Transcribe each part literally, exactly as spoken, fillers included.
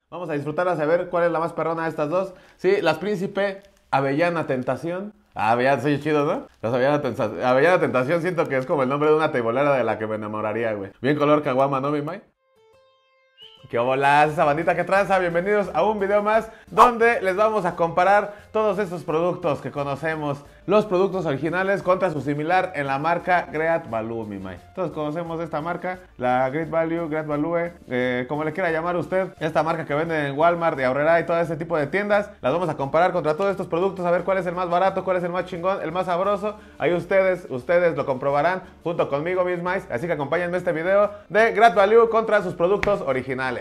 Vamos a disfrutarlas a ver cuál es la más perrona de estas dos. Sí, las Príncipe Avellana Tentación. Ah, Avellana, soy chido, ¿no? Las Avellana, Tensa- Avellana Tentación siento que es como el nombre de una teibolera de la que me enamoraría, güey. Bien color caguama, ¿no, mi May? ¿Qué bolas, esa bandita que tranza? Bienvenidos a un video más donde les vamos a comparar todos estos productos que conocemos, los productos originales contra su similar en la marca Great Value, mi May. Todos conocemos esta marca, la Great Value, Great Value, eh, como le quiera llamar usted, esta marca que venden en Walmart, de Aurrera y todo ese tipo de tiendas. Las vamos a comparar contra todos estos productos, a ver cuál es el más barato, cuál es el más chingón, el más sabroso. Ahí ustedes, ustedes lo comprobarán junto conmigo, mis Mays. Así que acompáñenme a este video de Great Value contra sus productos originales.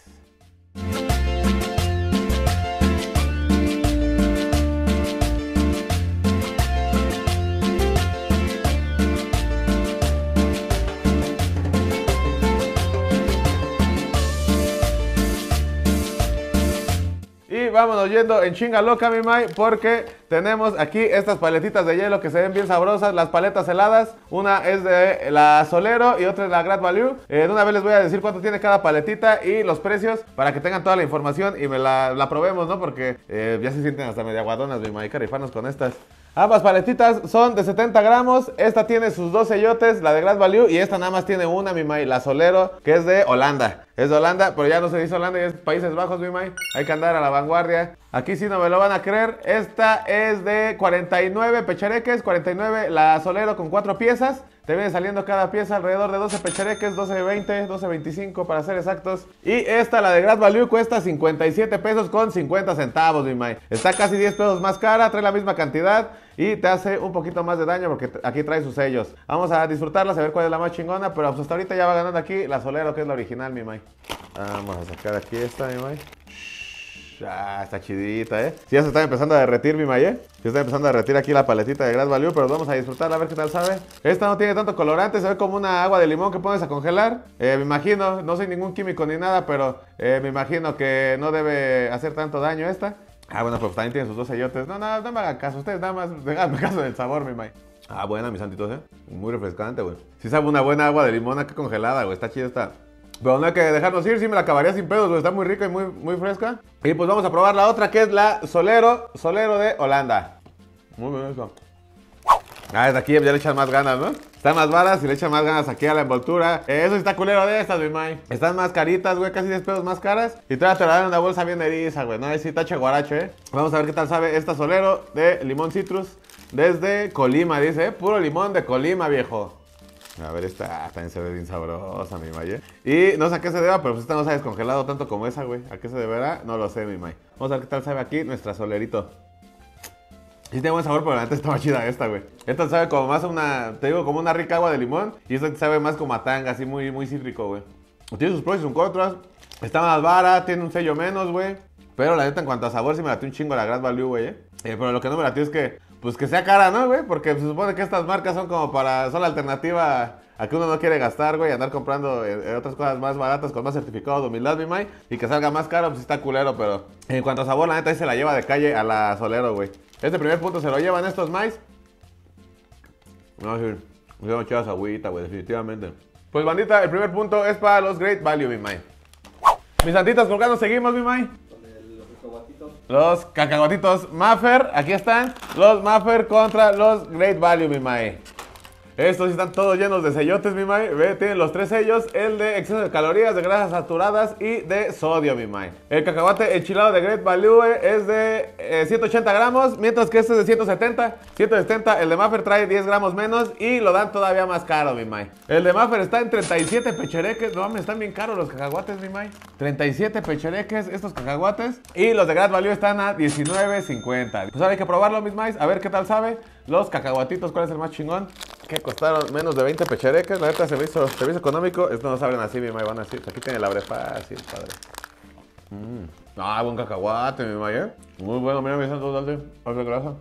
Y vámonos yendo en chinga loca, mi May, porque tenemos aquí estas paletitas de hielo que se ven bien sabrosas, las paletas heladas. Una es de la Solero y otra es la Great Value. Eh, de una vez les voy a decir cuánto tiene cada paletita y los precios para que tengan toda la información y me la, la probemos, ¿no? Porque eh, ya se sienten hasta medio aguadonas, mi May, carifanos con estas. Ambas paletitas son de setenta gramos, esta tiene sus dos sellotes, la de Great Value, y esta nada más tiene una, mi May, la Solero, que es de Holanda. Es de Holanda, pero ya no se dice Holanda, ya es Países Bajos, mi May. Hay que andar a la vanguardia. Aquí sí no me lo van a creer, esta es de cuarenta y nueve pechereques, cuarenta y nueve la Solero con cuatro piezas. Te viene saliendo cada pieza alrededor de doce pechereques, doce veinte, doce veinticinco para ser exactos. Y esta, la de Great Value, cuesta cincuenta y siete pesos con cincuenta centavos, mi May. Está casi diez pesos más cara, trae la misma cantidad y te hace un poquito más de daño porque aquí trae sus sellos. Vamos a disfrutarlas, a ver cuál es la más chingona, pero pues hasta ahorita ya va ganando aquí la Solero, que es la original, mi May. Vamos a sacar aquí esta, mi May. Ah, está chidita, ¿eh? Sí, ya se está empezando a derretir, mi May, ¿eh? Se está empezando a derretir aquí la paletita de Great Value, pero vamos a disfrutarla, a ver qué tal sabe. Esta no tiene tanto colorante, se ve como una agua de limón que pones a congelar. Eh, me imagino, no soy ningún químico ni nada, pero eh, me imagino que no debe hacer tanto daño esta. Ah, bueno, pues también tiene sus dos sellotes. No, no, no me hagan caso, ustedes nada más déjenme caso del sabor, mi May. Ah, buena, mis santitos, ¿eh? Muy refrescante, güey. Sí sabe una buena agua de limón acá congelada, güey. Está chida esta. Pero no hay que dejarnos ir, sí me la acabaría sin pedos, güey. Está muy rica y muy, muy fresca. Y pues vamos a probar la otra, que es la Solero, Solero de Holanda. Muy bien eso. Ah, desde aquí ya le echan más ganas, ¿no? Están más varas y le echan más ganas aquí a la envoltura. Eh, eso sí está culero de estas, mi May. Están más caritas, güey, casi diez pesos más caras. Y todavía te la dan en una bolsa bien eriza, güey. No, ahí sí tache guaracho, ¿eh? Vamos a ver qué tal sabe esta Solero de limón citrus desde Colima, dice, ¿eh? Puro limón de Colima, viejo. A ver, esta también se ve bien sabrosa, mi May. Y no sé a qué se deba, pero pues esta no se ha descongelado tanto como esa, güey. ¿A qué se deberá? No lo sé, mi May. Vamos a ver qué tal sabe aquí nuestra Solerito. Sí tiene buen sabor, pero la neta está más chida esta, güey. Esta sabe como más a una, te digo, como una rica agua de limón. Y esta sabe más como a tanga, así muy, muy cítrico, güey. Tiene sus pros y sus contras. Está más vara, tiene un sello menos, güey. Pero la neta, en cuanto a sabor, sí me latió un chingo la Great Value, güey, eh. eh. Pero lo que no me latió es que, pues que sea cara, ¿no, güey? Porque se supone que estas marcas son como para, son la alternativa a que uno no quiere gastar, güey, andar comprando eh, otras cosas más baratas con más certificado de humildad, mi May. Y que salga más caro, pues está culero, pero en cuanto a sabor, la neta, ahí se la lleva de calle a la Solero, güey. Este primer punto se lo llevan estos Mays. No, sí, me llevan chidas agüita, güey, definitivamente. Pues, bandita, el primer punto es para los Great Value, mi May. Mis santitas, ¿con qué nos seguimos, mi May? Los cacahuatitos Maffer, aquí están. Los Maffer contra los Great Value, mi May. Estos están todos llenos de sellotes, mi May. Ve, tienen los tres sellos, el de exceso de calorías, de grasas saturadas y de sodio, mi May. El cacahuate enchilado de Great Value es de eh, ciento ochenta gramos, mientras que este es de ciento setenta. ciento setenta, el de Maffer trae diez gramos menos y lo dan todavía más caro, mi May. El de Maffer está en treinta y siete pechereques. No mames, están bien caros los cacahuates, mi May. treinta y siete pechereques estos cacahuates. Y los de Great Value están a diecinueve cincuenta. Pues ahora hay que probarlo, mis Mays, a ver qué tal sabe. Los cacahuatitos, ¿cuál es el más chingón? Que costaron menos de veinte pechereques. La neta se me hizo, se me hizo económico. Estos no se abren así, mi May, van así. Aquí tiene el abre fácil, padre. Mm. Ah, buen cacahuate, mi May, ¿eh? Muy bueno, mira, mi santo, dale. Hazle grasa.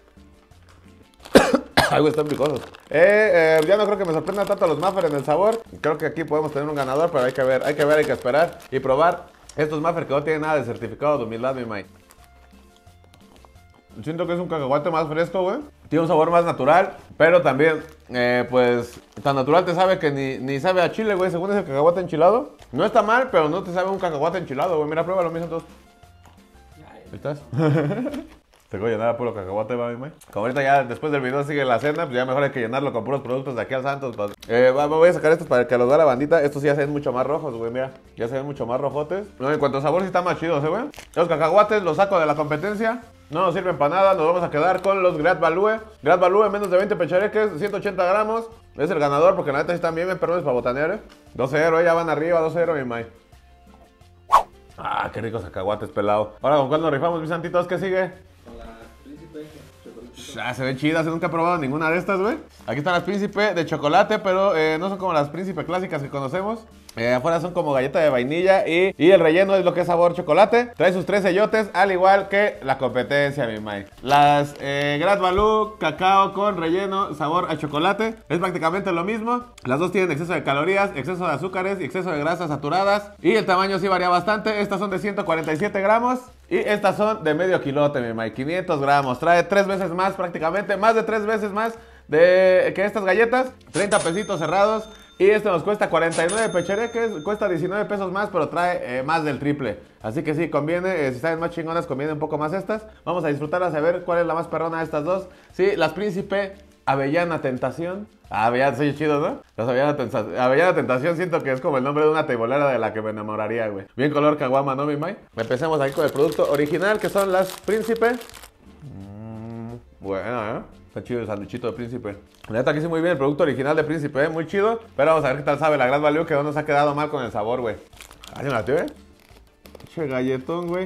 Ay, güey, están picosos. Eh, eh, ya no creo que me sorprendan tanto los Maffer en el sabor. Creo que aquí podemos tener un ganador, pero hay que ver, hay que ver, hay que esperar y probar estos Maffer que no tienen nada de certificado de humildad, mi May. Siento que es un cacahuate más fresco, güey. Tiene un sabor más natural, pero también, eh, pues, tan natural te sabe que ni, ni sabe a chile, güey. Según ese cacahuate enchilado. No está mal, pero no te sabe un cacahuate enchilado, güey. Mira, pruébalo, mis santos. Ahí estás. Te voy a llenar a puro cacahuate, va, mi May. Como ahorita ya después del video sigue la cena, pues ya mejor hay que llenarlo con puros productos de aquí al Santos. Pues. Eh, va, voy a sacar estos para que los vea la bandita. Estos ya se ven mucho más rojos, güey, mira. Ya se ven mucho más rojotes. No, en cuanto a sabor sí están más chidos, ¿eh, güey? Los cacahuates los saco de la competencia. No nos sirven para nada, nos vamos a quedar con los Great Value. Great Value, menos de veinte pechareques, ciento ochenta gramos. Es el ganador porque la neta sí están bien, bien perrones para botanear, ¿eh? dos cero, ya van arriba, dos cero, mi May. Ah, qué ricos cacahuates, pelado. Ahora, ¿con cuál nos rifamos, mis santitos? ¿Qué sigue? Ah, se ven chidas, nunca he probado ninguna de estas, güey. Aquí están las Príncipe de chocolate, pero eh, no son como las Príncipe clásicas que conocemos. Eh, afuera son como galleta de vainilla y, y el relleno es lo que es sabor chocolate. Trae sus tres sellotes, al igual que la competencia, mi Mike. Las eh, Great Value, cacao con relleno, sabor a chocolate. Es prácticamente lo mismo. Las dos tienen exceso de calorías, exceso de azúcares y exceso de grasas saturadas. Y el tamaño sí varía bastante. Estas son de ciento cuarenta y siete gramos. Y estas son de medio kilote, mi Mike. quinientos gramos. Trae tres veces más prácticamente. Más de tres veces más de que estas galletas. treinta pesitos cerrados. Y este nos cuesta cuarenta y nueve pechereques, cuesta diecinueve pesos más, pero trae eh, más del triple. Así que sí, conviene, eh, si saben más chingonas, conviene un poco más estas. Vamos a disfrutarlas, a ver cuál es la más perrona de estas dos. Sí, las Príncipe Avellana Tentación. Ah, Avellana, soy chido, ¿no? Las Avellana, Tensa Avellana Tentación siento que es como el nombre de una teibolera de la que me enamoraría, güey. Bien color caguama, ¿no, mi May? Empecemos aquí con el producto original, que son las Príncipe. Mm, bueno, ¿eh? Está chido el sanduichito de Príncipe. La neta, aquí sí muy bien el producto original de Príncipe, ¿eh? Muy chido. Pero vamos a ver qué tal sabe la Great Value, que no nos ha quedado mal con el sabor, güey. Ay, la tío, ¿eh? Che galletón, güey.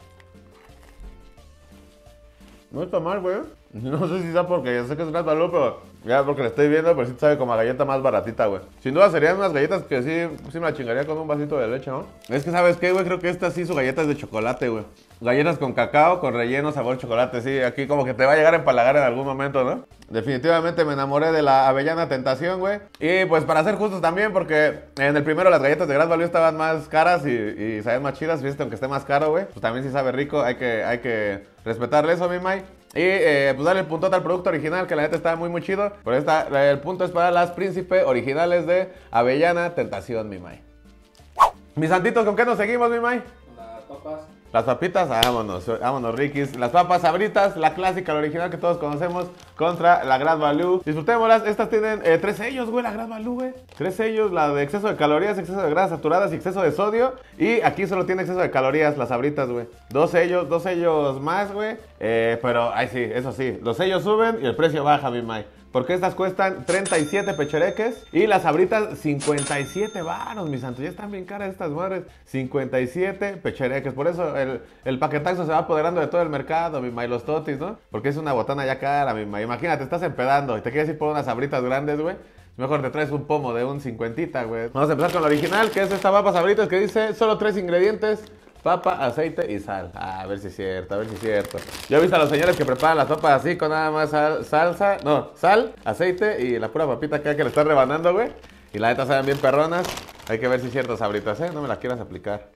No está mal, güey. No sé si está porque ya sé que es Great Value, pero ya porque le estoy viendo, pero sí sabe como a galleta más baratita, güey. Sin duda serían unas galletas que sí, sí me la chingaría con un vasito de leche, ¿no? Es que, ¿sabes qué, güey? Creo que esta sí su galleta es de chocolate, güey. Galletas con cacao, con relleno, sabor chocolate, sí. Aquí como que te va a llegar a empalagar en algún momento, ¿no? Definitivamente me enamoré de la Avellana Tentación, güey. Y pues para ser justos también, porque en el primero las galletas de Great Value estaban más caras y, y sabían más chidas, viste, aunque esté más caro, güey. Pues también sí sabe rico, hay que, hay que respetarle eso, mi May. Y eh, pues darle el puntote al producto original, que la neta está muy muy chido. Pero esta, el punto es para las Príncipe originales de Avellana Tentación, mi May. Mis santitos, ¿con qué nos seguimos, mi May? Con las papas. Las papitas, vámonos, vámonos, Rikis. Las papas Sabritas, la clásica, la original que todos conocemos, contra la Great Value. Disfrutémoslas, estas tienen eh, tres sellos, güey, la Great Value, güey. Tres sellos, la de exceso de calorías, exceso de grasas saturadas y exceso de sodio. Y aquí solo tiene exceso de calorías, las Sabritas, güey. Dos sellos, dos sellos más, güey. Eh, pero, ay sí, eso sí, los sellos suben y el precio baja, mi May. Porque estas cuestan treinta y siete pechereques y las Sabritas cincuenta y siete varos, mis santos. Ya están bien caras estas madres. cincuenta y siete pechereques. Por eso el, el paquetazo se va apoderando de todo el mercado, mi May, los totis, ¿no? Porque es una botana ya cara, mi May. Imagínate, estás empedando y te quieres ir por unas Sabritas grandes, güey. Mejor te traes un pomo de un cincuentita, güey. Vamos a empezar con la original, que es esta papa Sabritas que dice solo tres ingredientes. Papa, aceite y sal. Ah, a ver si es cierto, a ver si es cierto. Yo he visto a los señores que preparan las papas así con nada más sal, salsa, no, sal, aceite y la pura papita que hay que le están rebanando, güey. Y la neta saben bien perronas. Hay que ver si es cierto, Sabritas, ¿eh? No me las quieras aplicar.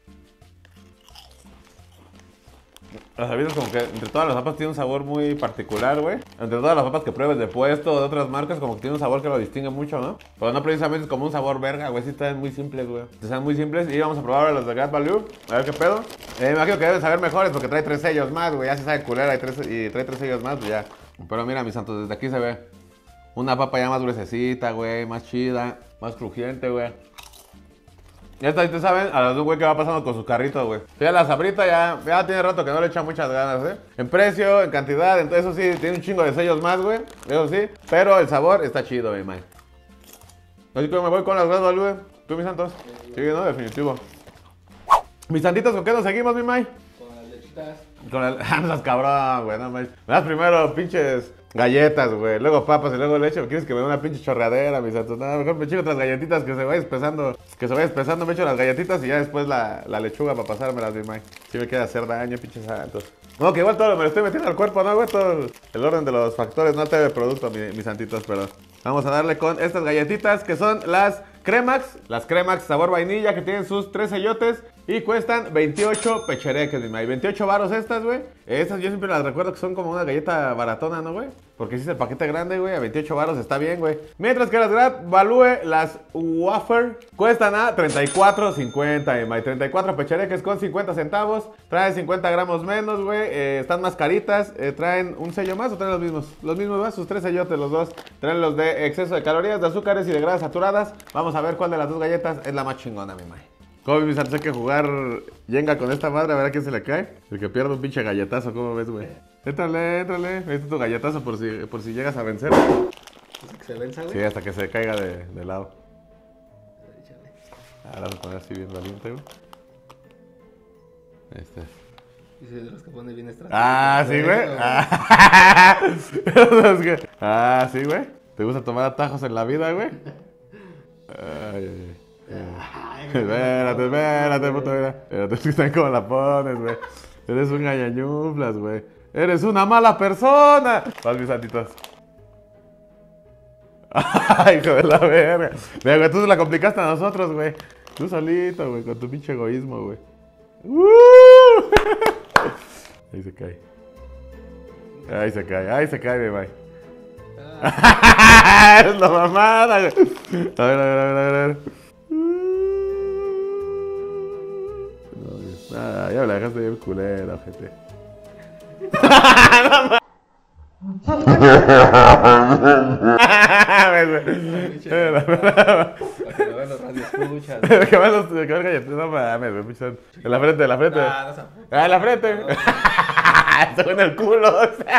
Las Sabritas como que entre todas las papas tiene un sabor muy particular, güey. Entre todas las papas que pruebes de puesto o de otras marcas, como que tiene un sabor que lo distingue mucho, ¿no? Pero no precisamente es como un sabor verga, güey. Sí están muy simples, güey. Están muy simples y vamos a probar los de Great Value. A ver qué pedo. Eh, me imagino que deben saber mejores porque trae tres sellos más, güey. Ya se sabe culera y, tres, y trae tres sellos más, pues ya. Pero mira, mis santos, desde aquí se ve una papa ya más gruesecita, güey. Más chida, más crujiente, güey. Ya está, te saben, a los de un güey que va pasando con sus carritos, güey. Ya la Sabrita ya, ya tiene rato que no le echa muchas ganas, ¿eh? En precio, en cantidad, entonces eso sí, tiene un chingo de sellos más, güey. Eso sí, pero el sabor está chido, mi May. Así que me voy con las Great Value. ¿Tú, mis santos? Sí, ¿no? Definitivo. Mis santitos, ¿con qué nos seguimos, mi May? Con las lechitas. Con el... Ah, no seas cabrón, güey, no me... Me das primero pinches galletas, güey, luego papas y luego leche. ¿Quieres que me dé una pinche chorreadera, mis santos? No, mejor me echo otras galletitas que se vaya espesando. Que se vaya espesando, me echo las galletitas y ya después la, la lechuga para pasármelas, mi May. Si me queda hacer daño, pinches santos. No, que igual todo me lo estoy metiendo al cuerpo, ¿no, güey? Todo el orden de los factores, no te ve producto, mi, mis santitos, pero... Vamos a darle con estas galletitas que son las Cremax. Las Cremax sabor vainilla que tienen sus tres sellotes. Y cuestan veintiocho pechereques, mi May. veintiocho varos estas, güey. Estas yo siempre las recuerdo que son como una galleta baratona, ¿no, güey? Porque si es el paquete grande, güey, a veintiocho varos está bien, güey. Mientras que las Grad Value, las Wafer, cuestan a treinta y cuatro cincuenta, mi May. treinta y cuatro pechereques con cincuenta centavos. Traen cincuenta gramos menos, güey. Eh, están más caritas. Eh, traen un sello más o traen los mismos. Los mismos, ¿verdad? Sus tres sellotes, los dos. Traen los de exceso de calorías, de azúcares y de grasas saturadas. Vamos a ver cuál de las dos galletas es la más chingona, mi May. ¿Cómo mis hay que jugar Jenga con esta madre? A ver a quién se le cae. El que pierde un pinche galletazo, ¿cómo ves, güey? Éntrale, éntrale. Ahí está tu galletazo por si, por si llegas a vencer. ¿Hasta que se venza, güey? Sí, hasta que se caiga de, de lado. Ahora vamos a poner así bien valiente, güey. Ahí está. Y soy de los que pone bien estratégico. Ah, sí, güey. Ah, ah, sí, güey. ¿Te gusta tomar atajos en la vida, güey? Ay, ay, ay. Espérate, espérate, puto, mira. Espérate, es que están como la pones, güey. Eres un gañañuflas, güey. Eres una mala persona. Vas, mis santitos. Ay, hijo de la verga. Mira, güey, tú se la complicaste a nosotros, güey. Tú solito, güey, con tu pinche egoísmo, güey. ¡Uh! Ahí se cae. Ahí se cae, ahí se cae, mi May. Ah. Es la mamada, güey. A ver, a ver, a ver, a ver. Ah, ya me la dejaste bien culera, gente. Que lo vean los radioescuchas. Que vean los galletas, no mames, güey. En la frente, en la frente. Ah, no se Ah, en la frente. Se fue en el culo.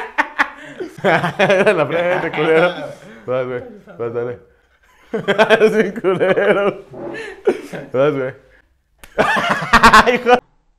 En la frente, culero. Vas, güey. Vas, dale. Es bien culero. Vas, güey. Hijo.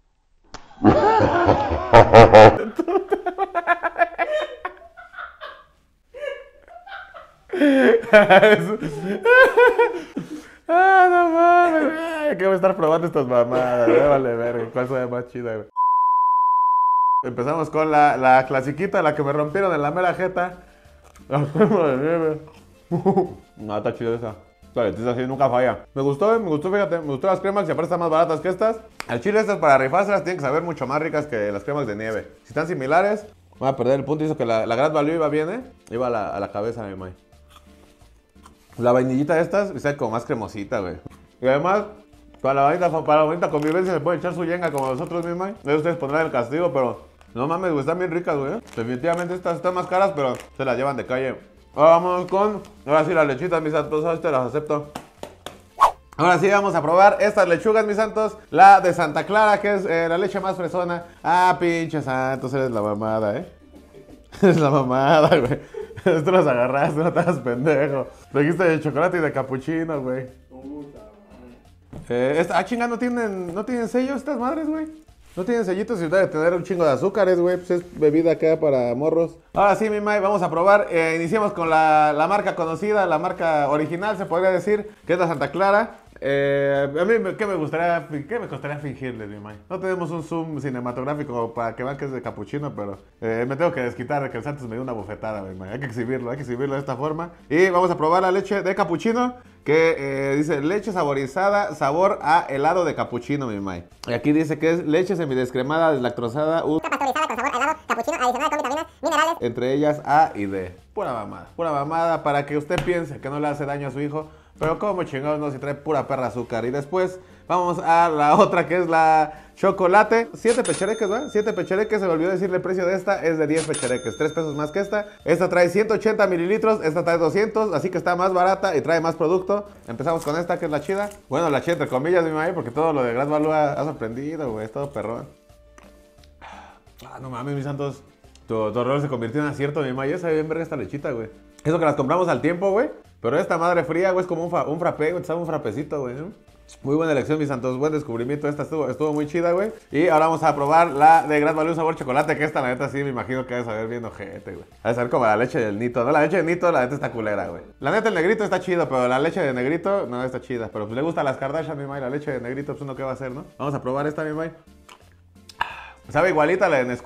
Ah, no mames, güey. Que voy a estar probando estas mamadas, güey. Vale, verga. ¿Cuál sabe más chida, güey? Empezamos con la, la clasiquita, la que me rompieron en la mera jeta. No, está chido esa. Vale, esta así nunca falla. Me gustó, me gustó, fíjate, me gustó las cremas y aparte están más baratas que estas. Al chile estas para rifárselas tienen que saber mucho más ricas que las cremas de nieve. Si están similares, voy a perder el punto. Hizo que la, la Grad Value iba bien, ¿eh? Iba a la, a la cabeza, mi May. La vainillita de estas está como más cremosita, güey. Y además, para la bonita, para la bonita convivencia se puede echar su yenga como nosotros, mi May. De ustedes pondrán el castigo, pero no mames, güey, están bien ricas, güey. Definitivamente estas están más caras, pero se las llevan de calle. Ahora vamos con, ahora sí las lechitas, mis santos, este las acepto. Ahora sí vamos a probar estas lechugas, mis santos. La de Santa Clara, que es eh, la leche más fresona. Ah, pinche santos, eres la mamada, eh. Eres la mamada, güey. Esto las agarraste, no te hagas pendejo. Trajiste de chocolate y de capuchino, güey. Eh, esta, ah, chinga, ¿no tienen, ¿no tienen sellos estas madres, güey? No tienen sellitos y debe tener un chingo de azúcares, güey. Pues es bebida acá para morros. Ahora sí, mi May, vamos a probar. Eh, iniciamos con la, la marca conocida, la marca original, se podría decir, que es la Santa Clara. Eh, a mí, ¿qué me gustaría, qué me costaría fingirles, mi May? No tenemos un zoom cinematográfico para que vean que es de capuchino, pero eh, me tengo que desquitar de que el Santos me dio una bofetada, mi May. Hay que exhibirlo, hay que exhibirlo de esta forma. Y vamos a probar la leche de capuchino, que eh, dice leche saborizada, sabor a helado de capuchino, mi May. Y aquí dice que es leche semidescremada, deslactosada, ultra pasteurizada con sabor a helado capuchino, adicionada con vitaminas, minerales. Entre ellas A y D. Pura mamada, pura mamada para que usted piense que no le hace daño a su hijo. Pero como chingados no, si trae pura perra azúcar. Y después vamos a la otra que es la chocolate. siete pechereques, ¿verdad? siete pechereques, se me olvidó decirle el precio de esta. Es de diez pechereques, tres pesos más que esta. Esta trae ciento ochenta mililitros, esta trae doscientos. Así que está más barata y trae más producto. Empezamos con esta que es la chida. Bueno, la chida entre comillas, mi May, porque todo lo de Grad Value ha, ha sorprendido, güey. Es todo perrón. Ah, no mames, mis santos. Tu, tu error se convirtió en acierto, mi May. Ya sabe bien verga esta lechita, güey. Eso que las compramos al tiempo, güey. Pero esta madre fría, güey, es como un, fa, un frappé, güey. Te sabe un frapecito, güey, ¿no? Muy buena elección, mis santos. Buen descubrimiento. Esta estuvo, estuvo muy chida, güey. Y ahora vamos a probar la de Grad Value sabor chocolate. Que esta, la neta, sí, me imagino que debe saber bien ojete, güey. Debe saber como la leche del Nito, ¿no? La leche del Nito, la neta está culera, güey. La neta, el negrito está chido, pero la leche de negrito no está chida. Pero pues le gusta a las Kardashian, mi May. La leche de negrito, pues uno qué va a hacer, ¿no? Vamos a probar esta, mi May. Sabe igualita a la de Nesquik.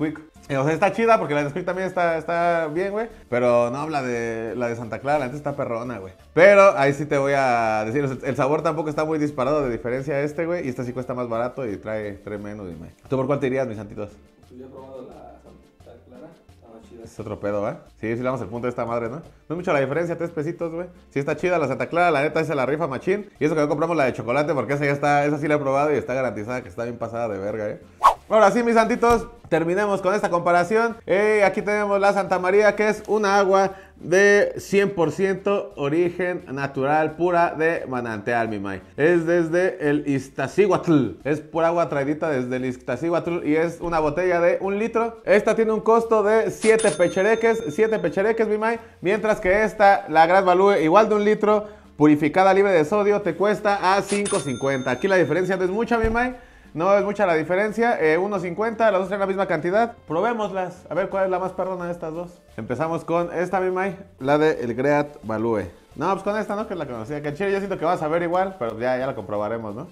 Eh, O sea, está chida porque la de Nesquik también está, está bien, güey. Pero no, la de, la de Santa Clara, la neta está perrona, güey. Pero ahí sí te voy a decir, o sea, el sabor tampoco está muy disparado de diferencia a este, güey. Y este sí cuesta más barato y trae, trae menos, güey. ¿Tú por cuál te irías, mis santitos? Pues yo he probado la Santa Clara, está más chida. Es otro pedo, ¿eh? Sí, sí le damos el punto de esta madre, ¿no? No es mucho la diferencia, tres pesitos, güey. Sí está chida la Santa Clara, la neta esa la rifa machín. Y eso que no compramos la de chocolate porque esa ya está, esa sí la he probado y está garantizada que está bien pasada de verga, ¿eh? Ahora sí, mis santitos, terminemos con esta comparación. Eh, aquí tenemos la Santa María, que es una agua de cien por ciento origen natural, pura de manantial, mi may. Es desde el Iztaccíhuatl. Es pura agua traidita desde el Iztaccíhuatl y es una botella de un litro. Esta tiene un costo de siete pechereques, siete pechereques, mi may. Mientras que esta, la Gran Value, igual de un litro, purificada, libre de sodio, te cuesta a cinco cincuenta. Aquí la diferencia no es mucha, mi may. No es mucha la diferencia, eh, uno cincuenta, las dos tienen la misma cantidad. Probémoslas, a ver cuál es la más perrona de estas dos. Empezamos con esta, mi may, la de el Great Value. No, pues con esta, ¿no? Que es la conocida. Que el chile yo siento que vas a ver igual, pero ya, ya la comprobaremos, ¿no?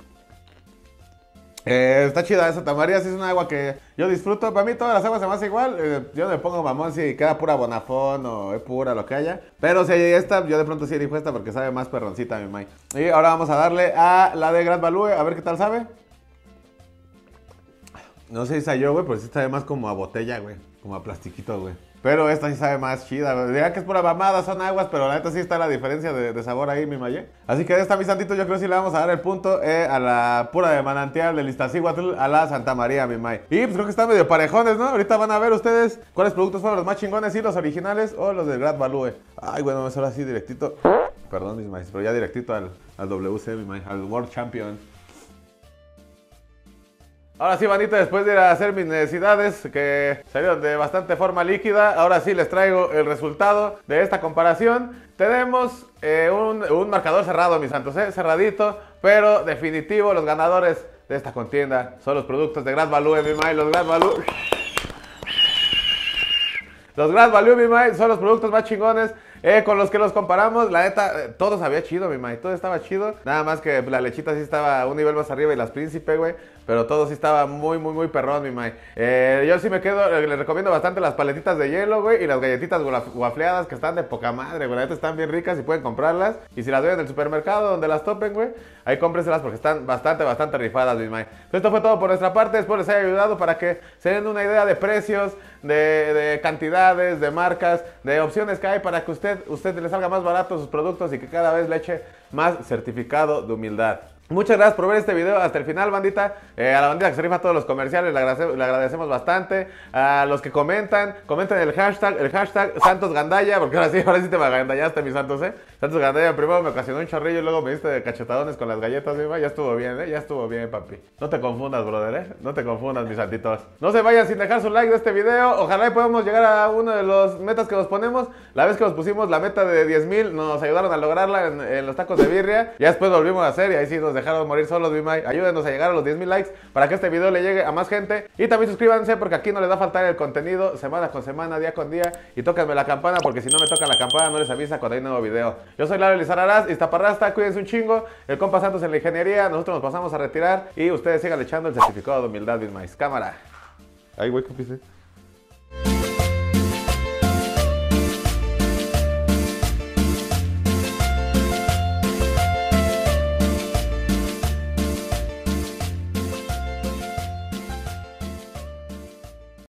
Eh, está chida esa Santa María, sí es una agua que yo disfruto. Para mí todas las aguas se me hace igual. Eh, yo me pongo mamón si queda pura Bonafón o es pura, lo que haya. Pero si hay esta, yo de pronto sí elijo esta porque sabe más perroncita, mi may. Y ahora vamos a darle a la de Great Value, a ver qué tal sabe. No sé si sabe yo, güey, pero sí sabe más como a botella, güey. Como a plastiquito, güey. Pero esta sí sabe más chida, güey. Dirán que es pura mamada, son aguas, pero la neta sí está la diferencia de, de sabor ahí, mi maye. Así que de esta, mis santitos, yo creo que sí le vamos a dar el punto eh, a la pura de manantial del Iztaccíhuatl, a la Santa María, mi may. Y pues creo que están medio parejones, ¿no? Ahorita van a ver ustedes cuáles productos fueron los más chingones, si los originales o los del Great Value. Ay, bueno, vamos ahora sí directito. Perdón, mis maíz, pero ya directito al, al W C, mi may, al World Champion. Ahora sí, bandita, después de ir a hacer mis necesidades que salieron de bastante forma líquida, ahora sí les traigo el resultado de esta comparación. Tenemos eh, un, un marcador cerrado, mis santos, eh, cerradito, pero definitivo. Los ganadores de esta contienda son los productos de Great Value, mi may, los Great Value. Los Great Value, mi may, son los productos más chingones. Eh, con los que los comparamos, la neta, eh, todo sabía chido, mi may, todo estaba chido. Nada más que la lechita sí estaba un nivel más arriba y las Príncipe, güey. Pero todo sí estaba muy, muy, muy perrón, mi may. Eh, yo sí me quedo, eh, les recomiendo bastante las paletitas de hielo, güey. Y las galletitas guafleadas que están de poca madre, güey. La neta están bien ricas y pueden comprarlas. Y si las ven en el supermercado donde las topen, güey, ahí cómprenselas porque están bastante, bastante rifadas, mi may. Entonces, esto fue todo por nuestra parte. Espero les haya ayudado para que se den una idea de precios, de, de cantidades, de marcas, de opciones que hay para que usted, usted le salga más barato sus productos y que cada vez le eche más certificado de humildad. Muchas gracias por ver este video hasta el final, bandita. Eh, a la bandita que se rifa todos los comerciales le, agradece, le agradecemos bastante. A los que comentan, comenten el hashtag, el hashtag Santos Gandaya, porque ahora sí, ahora sí te me agandallaste, mis santos, eh. Santos Gandaya primero me ocasionó un chorrillo y luego me diste de cachetadones con las galletas, misma. Ya estuvo bien, eh, ya estuvo bien, papi. No te confundas, brother, eh. No te confundas, mis santitos. No se vayan sin dejar su like de este video. Ojalá y podamos llegar a uno de los metas que nos ponemos. La vez que nos pusimos la meta de diez mil, nos ayudaron a lograrla en, en los tacos de birria. Ya después volvimos a hacer y ahí sí nos dejaron morir solos, mi may. Ayúdenos a llegar a los diez mil likes para que este video le llegue a más gente. Y también suscríbanse porque aquí no les va a faltar el contenido semana con semana, día con día. Y tóquenme la campana porque si no me tocan la campana no les avisa cuando hay nuevo video. Yo soy Lalo Lizarrarás, Iztaparrasta, cuídense un chingo. El compa Santos en la ingeniería, nosotros nos pasamos a retirar. Y ustedes sigan echando el certificado de humildad, mi may. Cámara. Ay, güey, ¿qué pise?